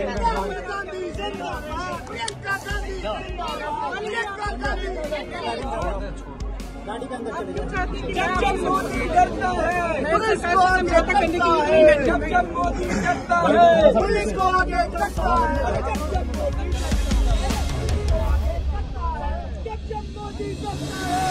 गाड़ी के अंदर चले जाओ। जब मोदी डरता है पुलिस को समझौता करने की नहीं है। जब मोदी डरता है पुलिस को आगे डरता है। जब मोदी डरता है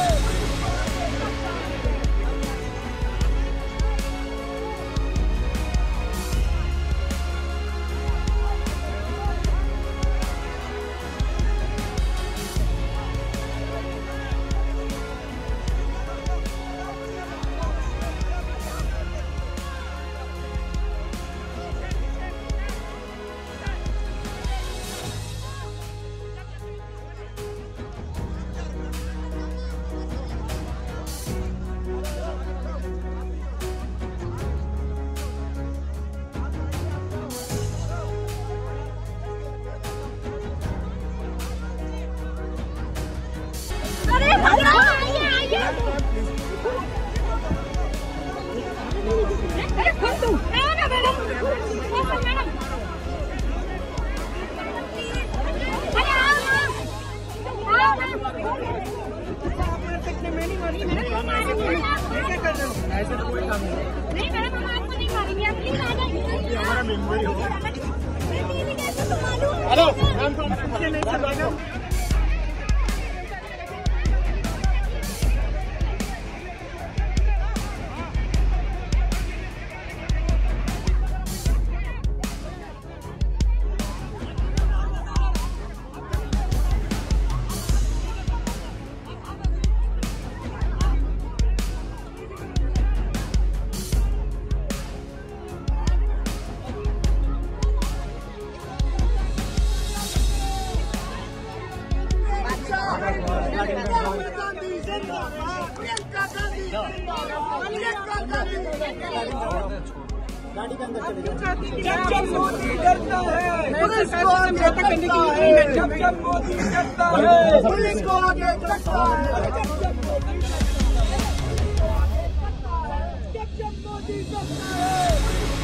ऐसे तो कोई काम नहीं मैडम, हम आपको नहीं मारेंगे, आप प्लीज आ जाइए। हमारा मेंबर हो। हेलो गाड़ी के अंदर चले जाओ। जब मोदी डरता है पुलिस को समझौता करने की नहीं है। जब मोदी डरता है पुलिस को आगे डरता है। जब मोदी डरता है